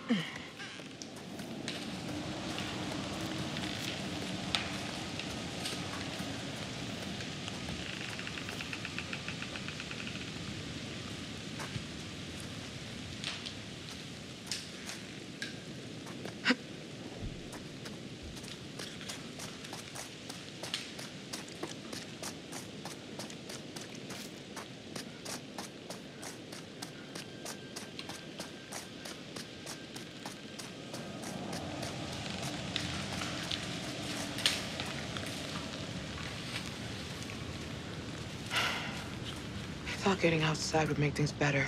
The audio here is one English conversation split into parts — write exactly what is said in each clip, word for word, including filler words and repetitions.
I thought getting outside would make things better.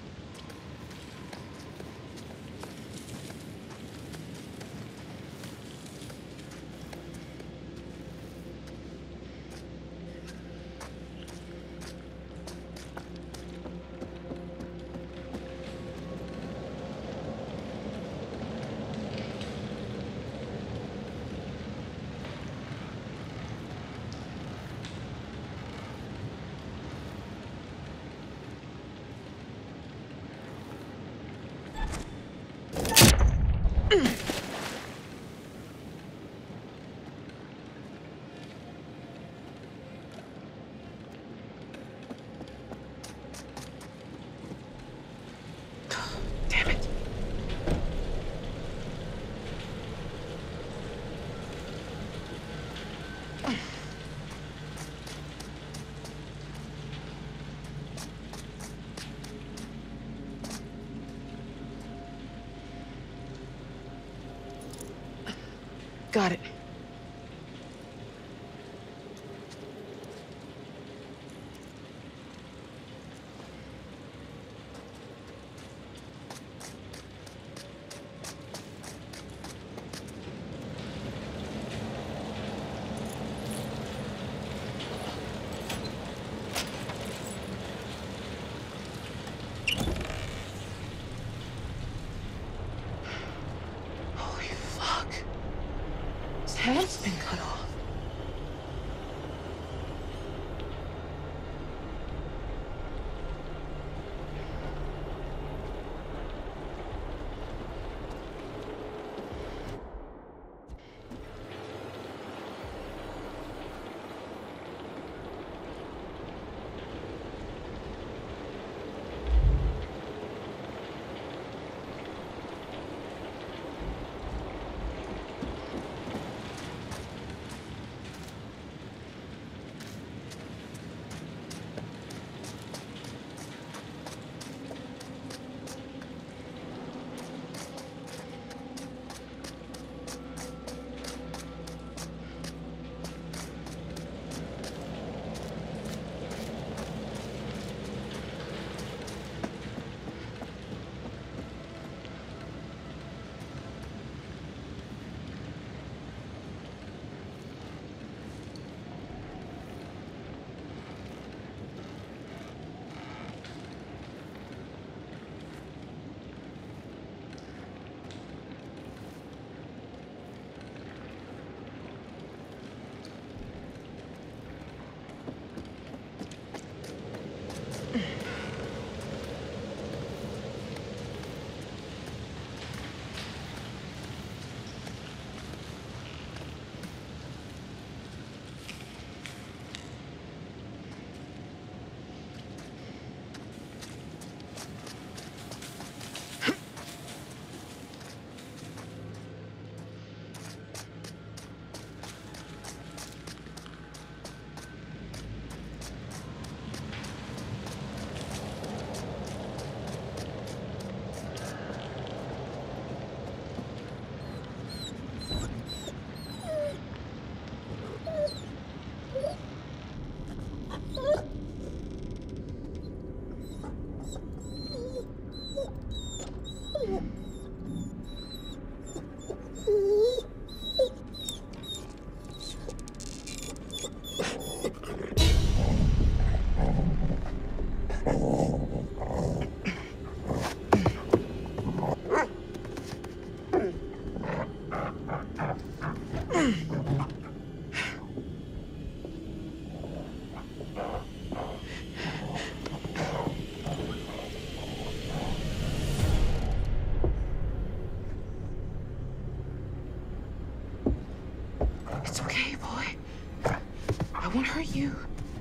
Damn it. Got it. Holy fuck. His head's been cut off. won't hurt you.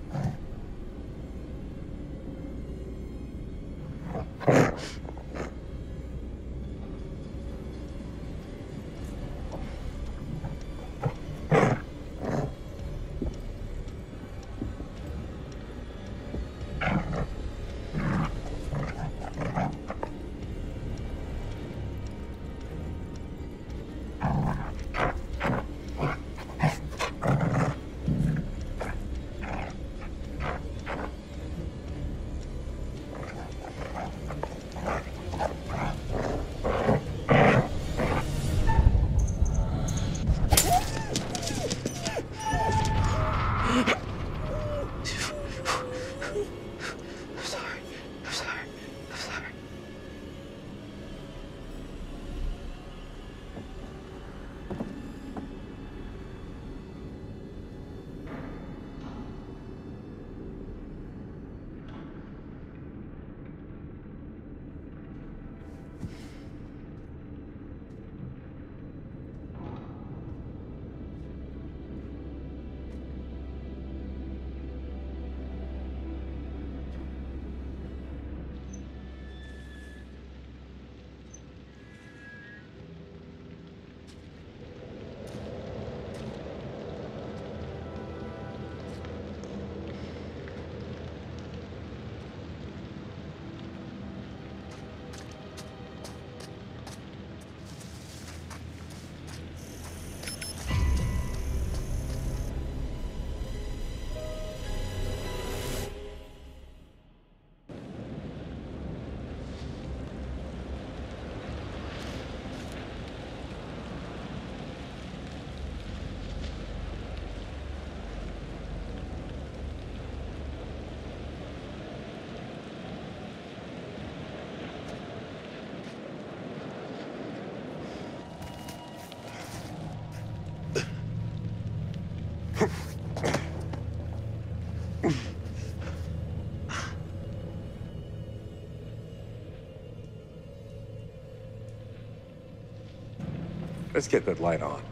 Let's get that light on.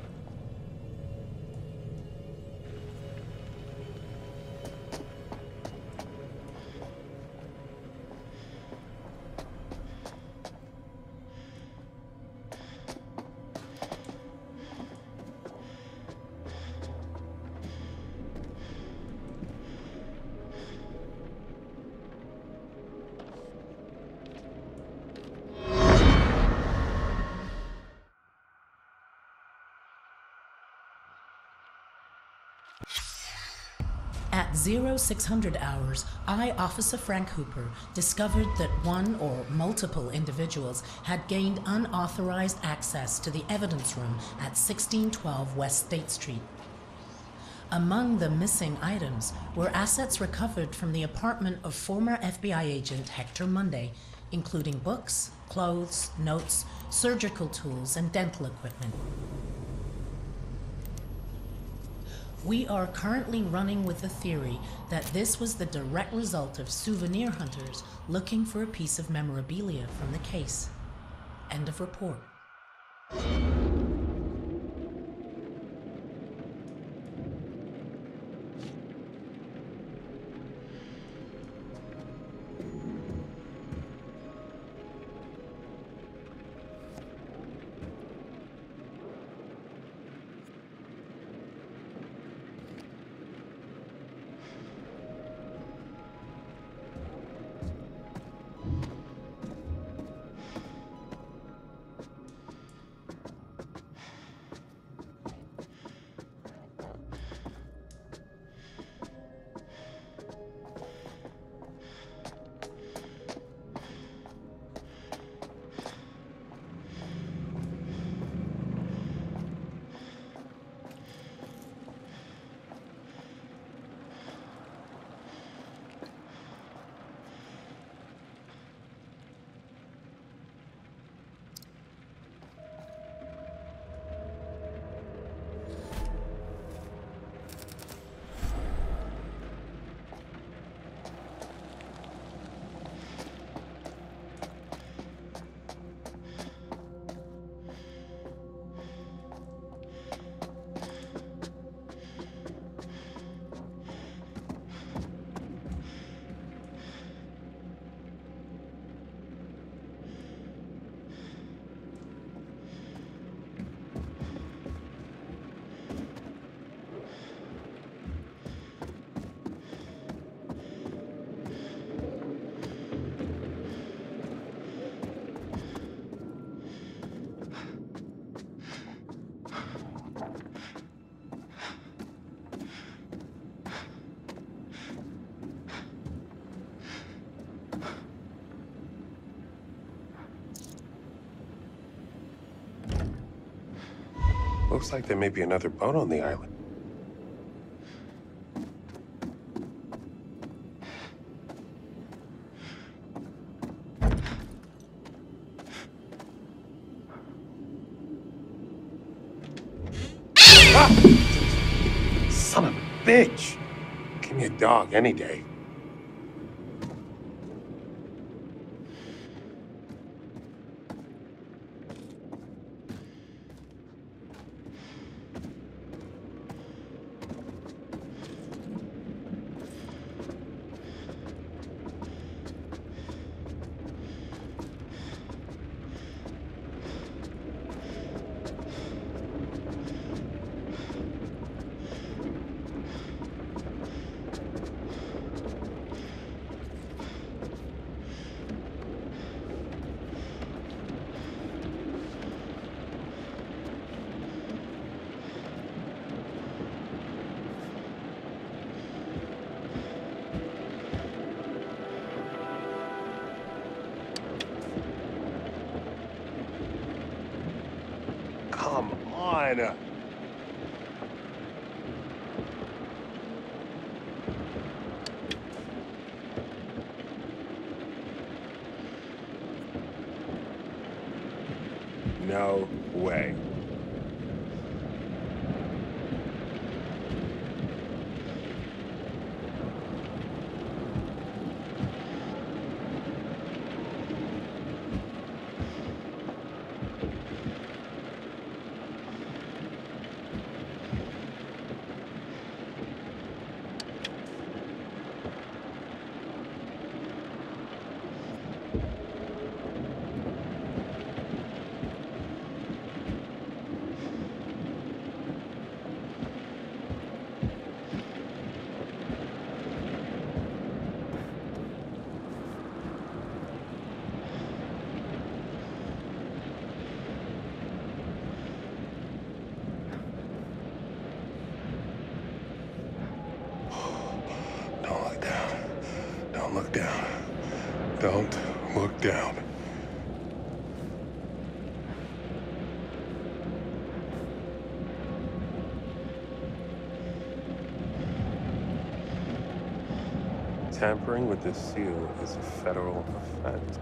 At zero six hundred hours, I, Officer Frank Hooper, discovered that one or multiple individuals had gained unauthorized access to the evidence room at sixteen twelve West State Street. Among the missing items were assets recovered from the apartment of former F B I agent Hector Monday, including books, clothes, notes, surgical tools, and dental equipment. We are currently running with the theory that this was the direct result of souvenir hunters looking for a piece of memorabilia from the case. End of report. Looks like there may be another boat on the island. Ah! Son of a bitch! Give me a dog any day. Come on. No way. Don't look down. Don't look down. Tampering with the seal is a federal offense.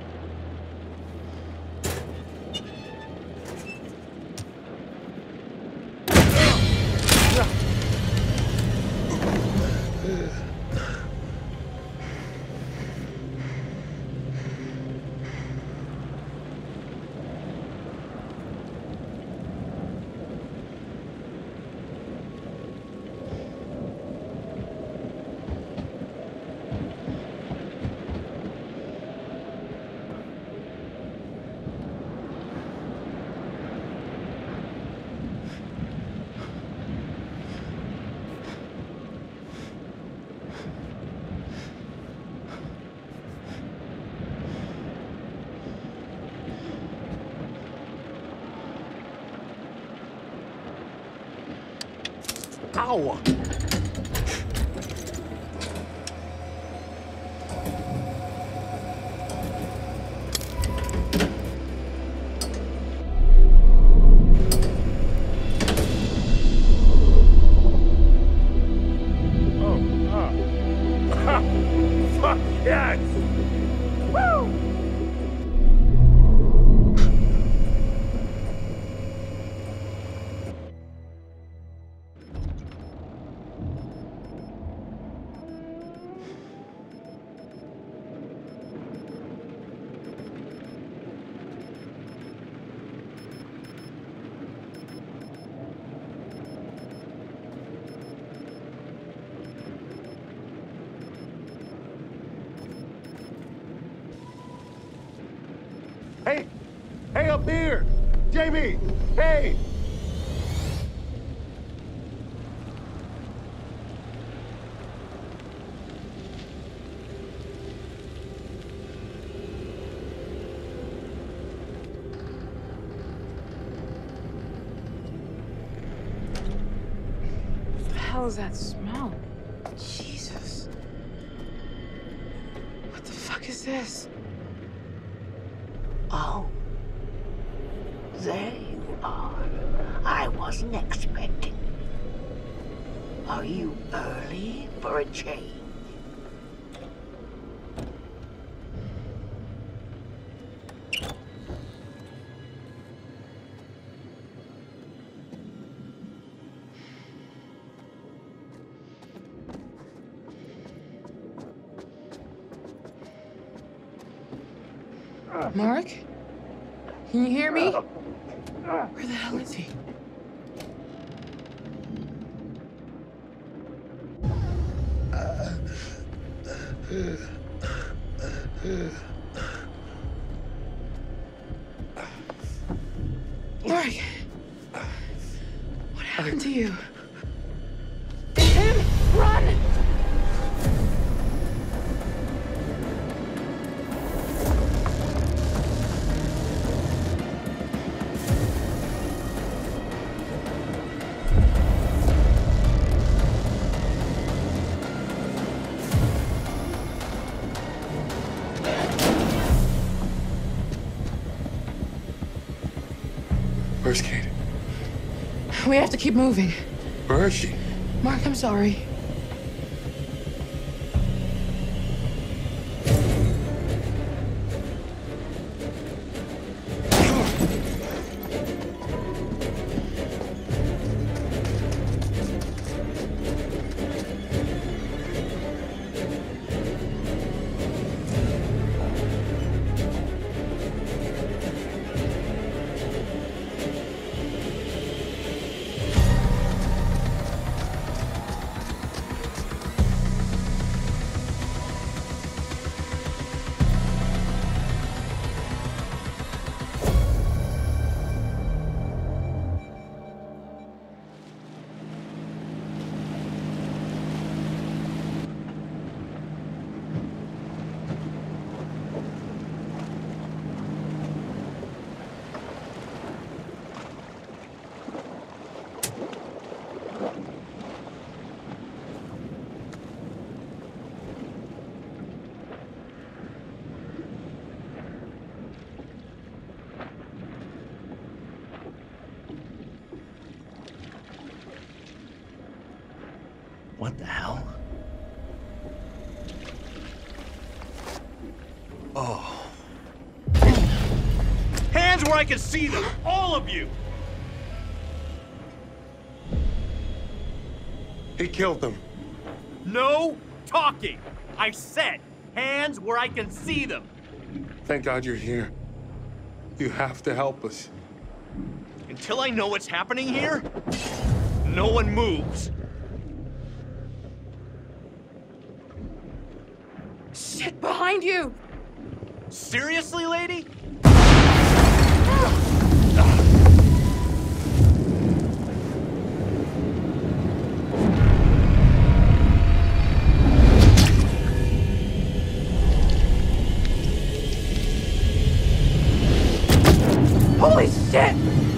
Ow! Oh, ah. Fuck yes! Woo! Hey! Hey, up here! Jamie! Hey! What the hell is that smell? Jesus. What the fuck is this? Oh. They Ah, I wasn't expecting. Are you early for a change? Mark? Can you hear me? Where the hell is he? Mark! What happened to you? It's him! Run! Where's Kate? We have to keep moving. Where is she? Mark, I'm sorry. What the hell? Oh. Hands where I can see them! All of you! He killed them. No talking! I said, hands where I can see them! Thank God you're here. You have to help us. Until I know what's happening here, no one moves. Shit, behind you! Seriously, lady? Holy shit!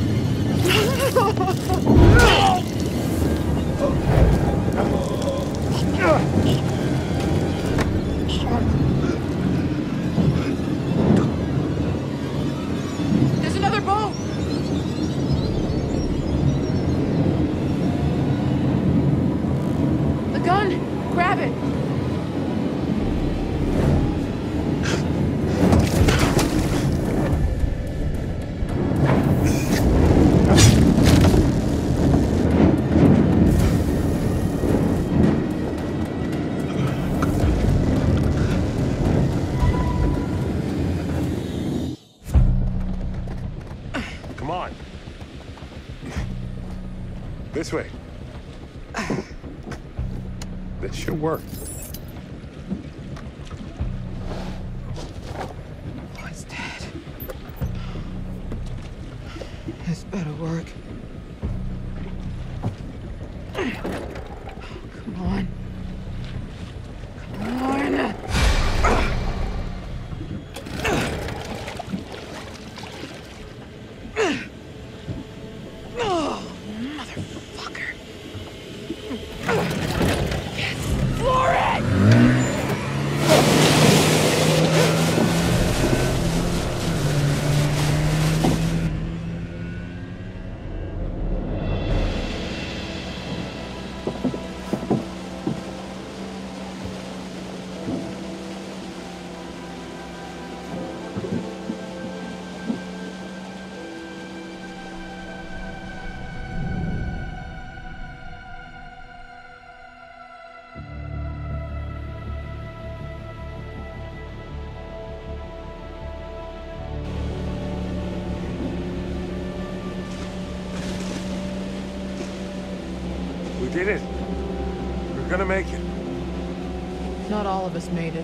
There's another boat! The gun! Grab it! Come on. This way. This should work. Oh, it's dead. This better work. Come on. Come on. Oh, motherfucker. Yes, floor it! We did it. We're gonna make it. Not all of us made it.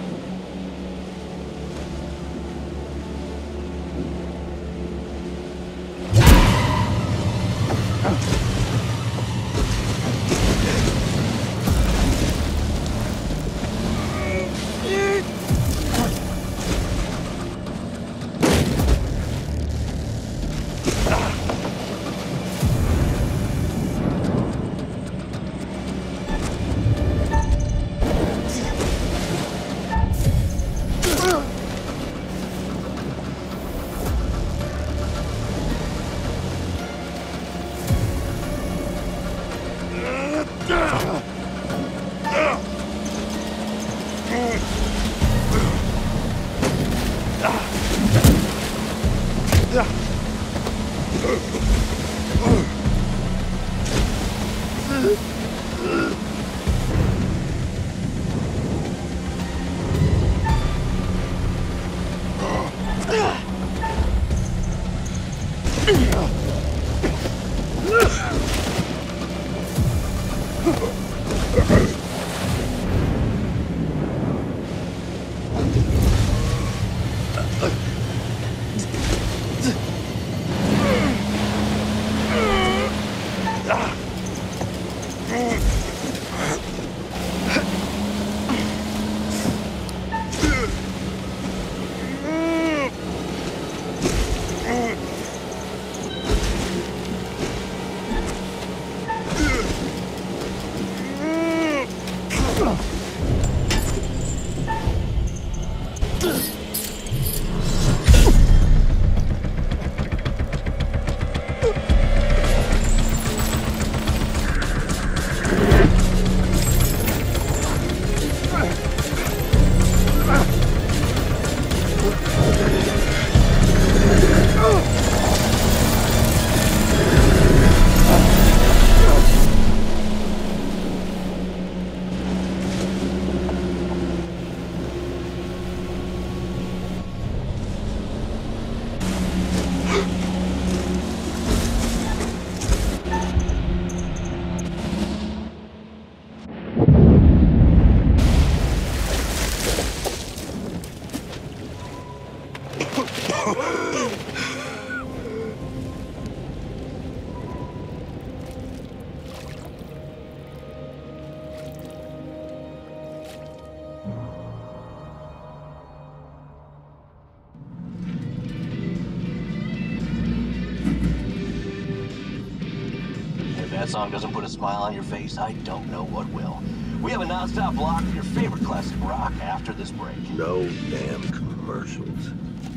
That song doesn't put a smile on your face, I don't know what will. We have a non-stop block of your favorite classic rock after this break. No damn commercials.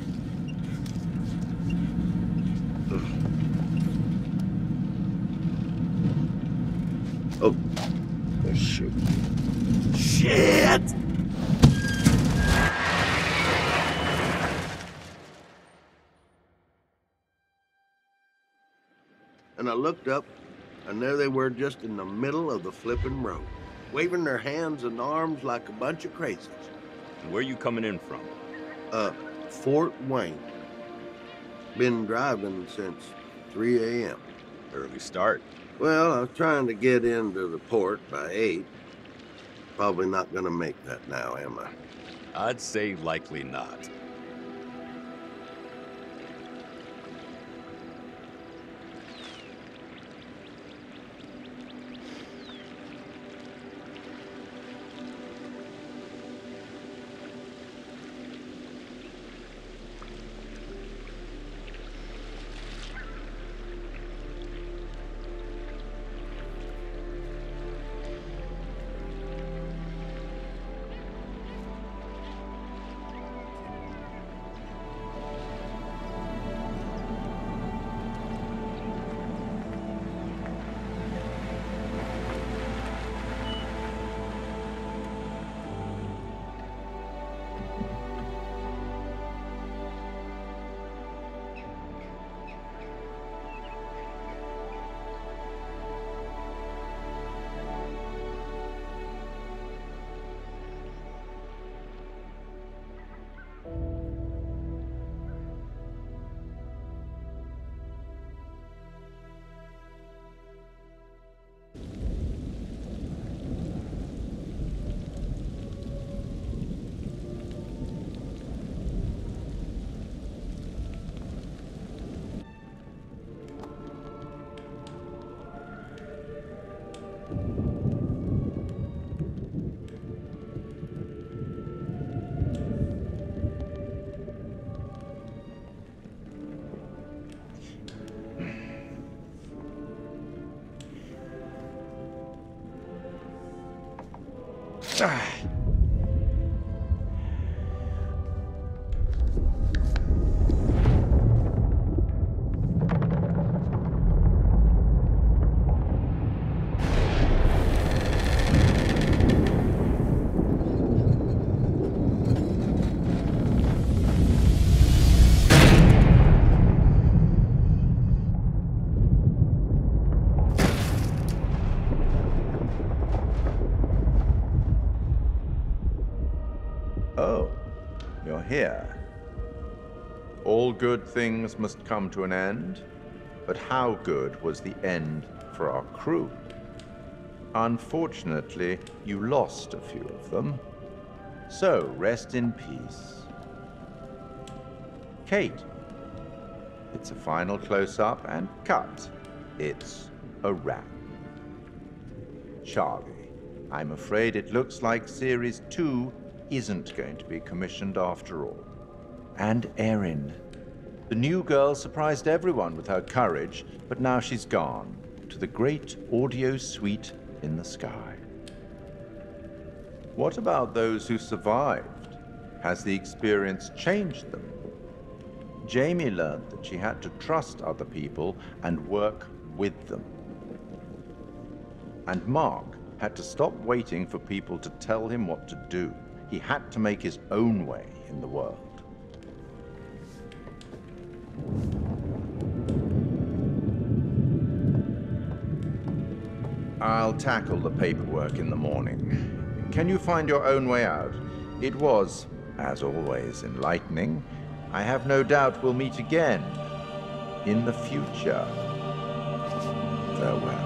Oh, oh shoot. Shit! And I looked up, and there they were just in the middle of the flipping road, waving their hands and arms like a bunch of crazies. Where you coming in from? Uh, Fort Wayne. Been driving since three A M Early start. Well, I was trying to get into the port by eight. Probably not gonna make that now, am I? I'd say likely not. Oh, you're here. All good things must come to an end, but how good was the end for our crew? Unfortunately, you lost a few of them, so rest in peace. Kate, it's a final close-up and cut. It's a wrap. Charlie, I'm afraid it looks like Series two isn't going to be commissioned after all. And Erin. The new girl surprised everyone with her courage, but now she's gone to the great audio suite in the sky. What about those who survived? Has the experience changed them? Jamie learned that she had to trust other people and work with them. And Mark had to stop waiting for people to tell him what to do. He had to make his own way in the world. I'll tackle the paperwork in the morning. Can you find your own way out? It was, as always, enlightening. I have no doubt we'll meet again in the future. Farewell.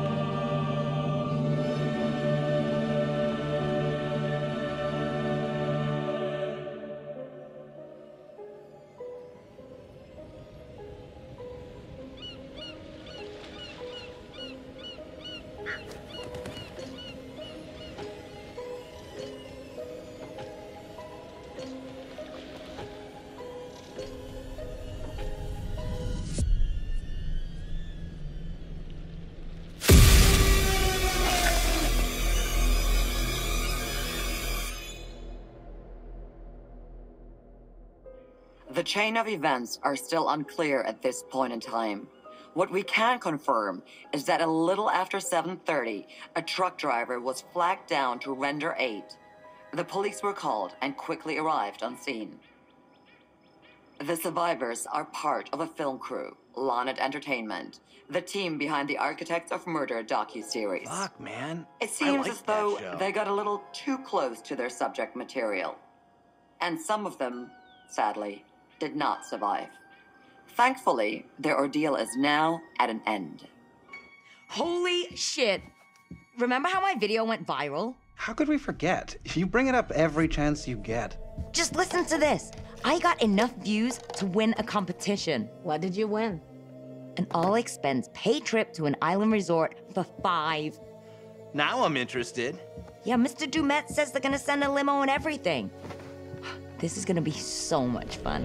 The chain of events are still unclear at this point in time. What we can confirm is that a little after seven thirty, a truck driver was flagged down to render aid. The police were called and quickly arrived on scene. The survivors are part of a film crew, Lonnet Entertainment, the team behind the Architects of Murder docuseries. Fuck, man. It seems like as though that show. they got a little too close to their subject material. And some of them, sadly, did not survive. Thankfully, their ordeal is now at an end. Holy shit. Remember how my video went viral? How could we forget? You bring it up every chance you get. Just listen to this. I got enough views to win a competition. What did you win? An all-expense paid trip to an island resort for five. Now I'm interested. Yeah, Mister Dumet says they're gonna send a limo and everything. This is gonna be so much fun.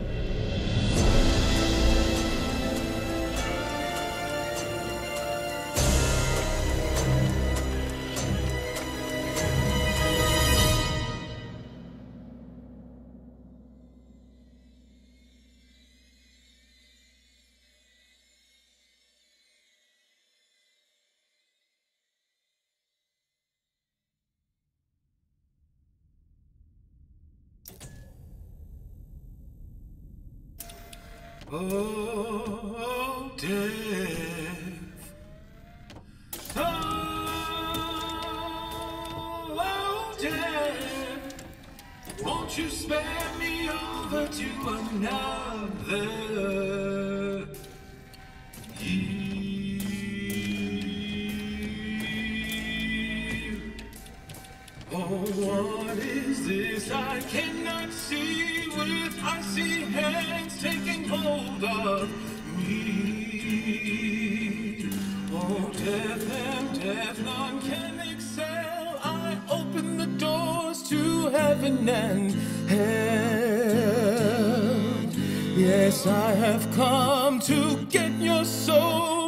Oh, death. Oh, oh, death. Won't you spare me over to another year? Oh, what is this I cannot see with icy hands taking hold of me? Oh, death and death, none can excel. I open the doors to heaven and hell. Yes, I have come to get your soul.